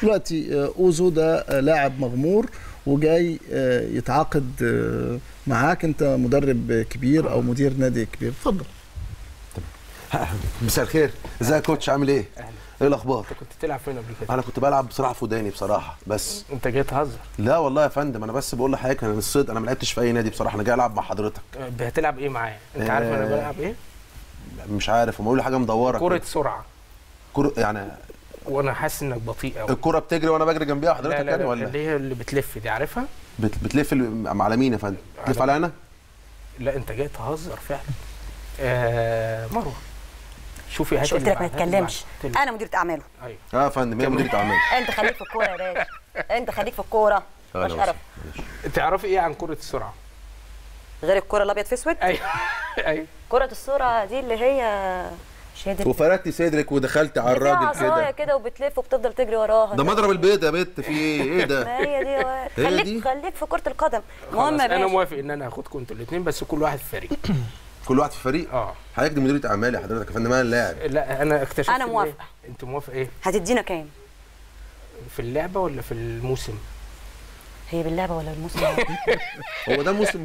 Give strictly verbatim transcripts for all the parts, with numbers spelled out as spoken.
دلوقتي اوزو ده لاعب مغمور وجاي يتعاقد معاك، انت مدرب كبير او مدير نادي كبير، اتفضل. مساء الخير، ازيك يا كوتش، عامل ايه؟ اهلا. ايه الاخبار؟ انت كنت بتلعب فين قبل كده؟ انا كنت بلعب بصراحه في وداني بصراحه بس. انت جاي تهزر؟ لا والله يا فندم، انا بس بقول لحضرتك انا الصيد، انا ما لعبتش في اي نادي بصراحه، انا جاي العب مع حضرتك. هتلعب ايه معايا؟ انت عارف انا بلعب ايه؟ مش عارف، هم قالوا لي حاجه مدوره كرة كده. سرعه كرة يعني، وانا حاسس انك بطيء قوي. الكرة بتجري وانا بجري جنبيها حضرتك لا لا يعني لا ولا؟ اللي هي اللي بتلف دي، عارفها؟ بت... بتلف على مين يا فندم؟ بتلف على انا؟ لا انت جاي تهزر فعلا. آه مروه شوفي هاتي. مش قلت لك ما تتكلمش؟ انا مديرة اعماله. ايوه اه يا فندم، هي مديرة اعمال. انت خليك في الكوره يا باشا، انت خليك في الكوره مش قرف. تعرفي ايه عن كرة السرعه؟ غير الكوره الابيض في اسود؟ ايوه ايوه. كرة السرعه دي اللي هي شادر وفردتي صدرك ودخلتي على الراجل كده كده وبتلف وبتفضل تجري وراها. ده مضرب البيض يا بت، في ايه ده؟ ما هي دي هي خليك دي؟ خليك في كرة القدم. المهم يا باشا انا موافق ان انا هاخدكم انتوا الاثنين، بس كل واحد في فريق. كل واحد في فريق؟ اه. حضرتك دي مديرة اعمال يا حضرتك يا فندم، انا اللاعب. لا انا اكتشفت. انا موافقه. انت موافقه ايه؟ هتدينا كام؟ في اللعبه ولا في الموسم؟ هي باللعبه ولا الموسم؟ هو ده موسم.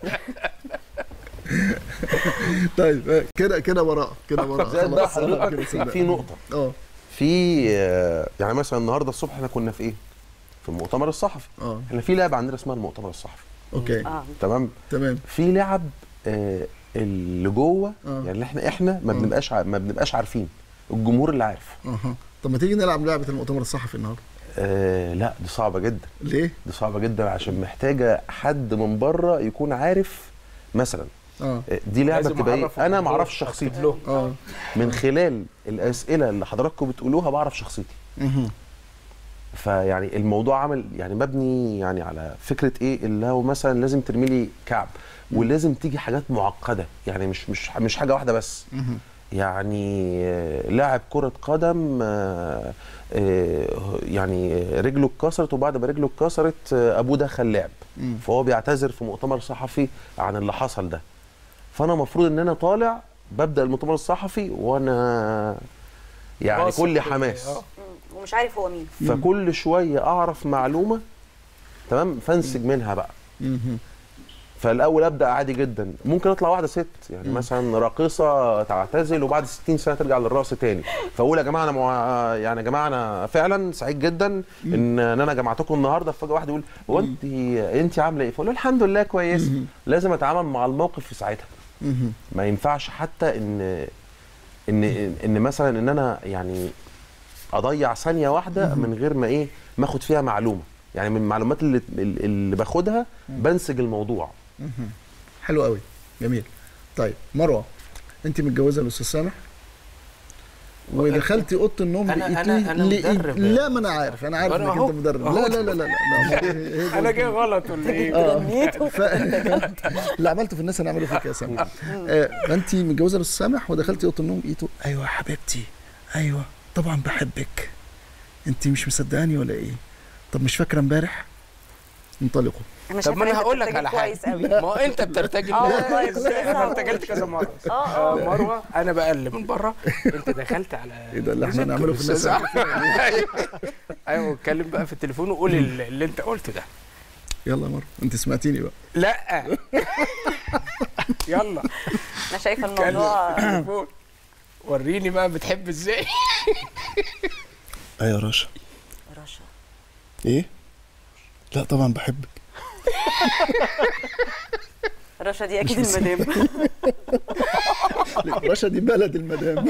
طيب كده كده وراء كده وراء زائد بقى حضرتك في نقطه. اه في يعني مثلا النهارده الصبح احنا كنا في ايه؟ في المؤتمر الصحفي. اه احنا في لعبه عندنا اسمها المؤتمر الصحفي. اوكي اه تمام تمام. في لعب آه اللي جوه آه. يعني احنا احنا ما بنبقاش ما بنبقاش عارفين، الجمهور اللي عارف. اها طب ما تيجي نلعب لعبه المؤتمر الصحفي النهارده؟ آه لا دي صعبه جدا. ليه؟ دي صعبه جدا عشان محتاجه حد من بره يكون عارف مثلا. اه دي لعبه بتبقى ايه؟ انا ما اعرفش شخصيتي. اه من خلال الاسئله اللي حضراتكم بتقولوها بعرف شخصيتي. اها فيعني الموضوع عامل يعني مبني يعني على فكره ايه، اللي هو مثلا لازم ترمي لي كعب ولازم تيجي حاجات معقده، يعني مش مش مش حاجه واحده بس. يعني لاعب كره قدم يعني رجله اتكسرت، وبعد ما رجله اتكسرت ابوه دخل لعب، فهو بيعتذر في مؤتمر صحفي عن اللي حصل ده. فانا المفروض ان انا طالع ببدا المؤتمر الصحفي وانا يعني كل حماس ومش عارف هو مين، فكل شويه اعرف معلومه تمام فانسج منها بقى. فالاول ابدا عادي جدا، ممكن اطلع واحده ست يعني م. مثلا راقصه تعتزل وبعد ستين سنه ترجع للرقص تاني، فاقول يا جماعه انا مع... يعني يا جماعه انا فعلا سعيد جدا م. ان ان انا جمعتكم النهارده. فجاه واحد يقول هو انت انت عامله ايه؟ فاقول له الحمد لله كويس. م. لازم اتعامل مع الموقف في ساعتها. م. ما ينفعش حتى ان ان ان مثلا ان انا يعني اضيع ثانيه واحده م. من غير ما ايه ما اخد فيها معلومه، يعني من المعلومات اللي اللي باخدها بنسج الموضوع. حلو قوي جميل. طيب مروه، انت متجوزه الاستاذ سامح ودخلتي اوضه النوم انا انا انا مدرب. لا ما انا عارف انا عارف انك انت مدرب. لا لا لا لا, لا. انا جاي غلط ولا ايه؟ اه ف... اللي عملته في الناس انا اعمله فيك يا سامح. انت متجوزه الاستاذ سامح ودخلتي اوضه النوم لقيته ايوه يا حبيبتي ايوه طبعا بحبك، انت مش مصدقاني ولا ايه؟ طب مش فاكره امبارح؟ انطلقوا. طب ما انا هقول لك على حاجه، ما هو انت بترتجل. انا ارتجلت كذا مره. اه مروه انا بقلب من بره، انت دخلت على ايه ده اللي احنا هنعمله في الناس؟ ايوه اتكلم بقى في التليفون وقول اللي انت قلته ده. يلا يا مروه انت سمعتيني بقى. لا يلا انا شايفه الموضوع. وريني بقى بتحب ازاي. ايوه رشا. رشا ايه؟ لا طبعا بحبك. رشا دي اكيد المدام. رشا دي بلد المدام.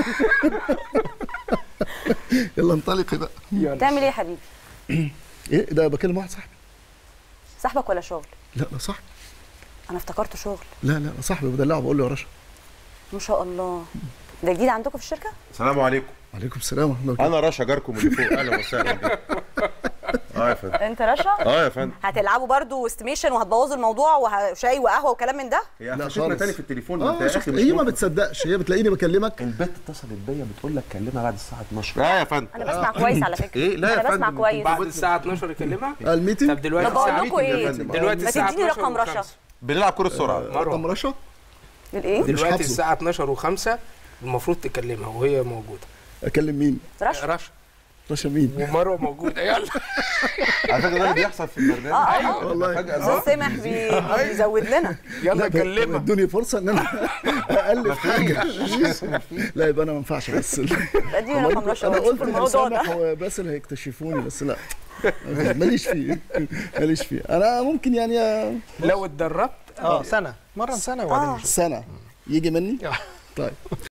يلا انطلقي بقى. تعمل ايه يا حبيبي؟ ايه ده؟ بكلم واحد صاحبي. صاحبك ولا شغل؟ لا لا صاحبي. انا افتكرته شغل. لا لا صاحبي بدلعه بقول له يا رشا. ما شاء الله. ده جديد عندكم في الشركه؟ السلام عليكم. وعليكم السلام ورحمه الله وبركاته. انا رشا جاركم اللي فوق. اهلا وسهلا. اه يا فندم. انت رشا؟ اه يا فندم. هتلعبوا برضو استيميشن وهتبوظوا الموضوع وشاي وقهوه وكلام من ده؟ هي قفشتنا تاني في التليفون. انت يا اخي هي ما بتصدقش، هي بتلاقيني بكلمك. البت اتصلت بيا بتقول لك كلمها بعد الساعه اتناشر. اه يا فندم. انا بسمع كويس على فكره. ايه لا يا فندم انا بسمع كويس. بعد الساعه اتناشر يكلمها؟ الميتنج. طب دلوقتي بقول لكم ايه؟ دلوقتي الساعه ما تديني رقم رشا. بنلعب كره السرعه. رقم رشا؟ الايه؟ دلوقتي الساعه اتناشر وخمسة المفروض تكلمها وهي موجوده. اكلم مين؟ رشا. رشا. رشا مين؟ ومروه موجوده. يلا على فكره ده اللي بيحصل في البرنامج. ايوه والله. استاذ سامح بي- بيزود لنا. يلا كلمها. ادوني فرصه ان انا اقلب حاجه. لا يبقى انا ما ينفعش بس. اديني رقم رشا انا ونشوف قلت الموضوع سامح ده. وباسل هيكتشفوني بس لا ماليش فيه ماليش فيه. انا ممكن يعني لو اتدربت اه سنه مره سنه وبعدين سنه يجي مني. طيب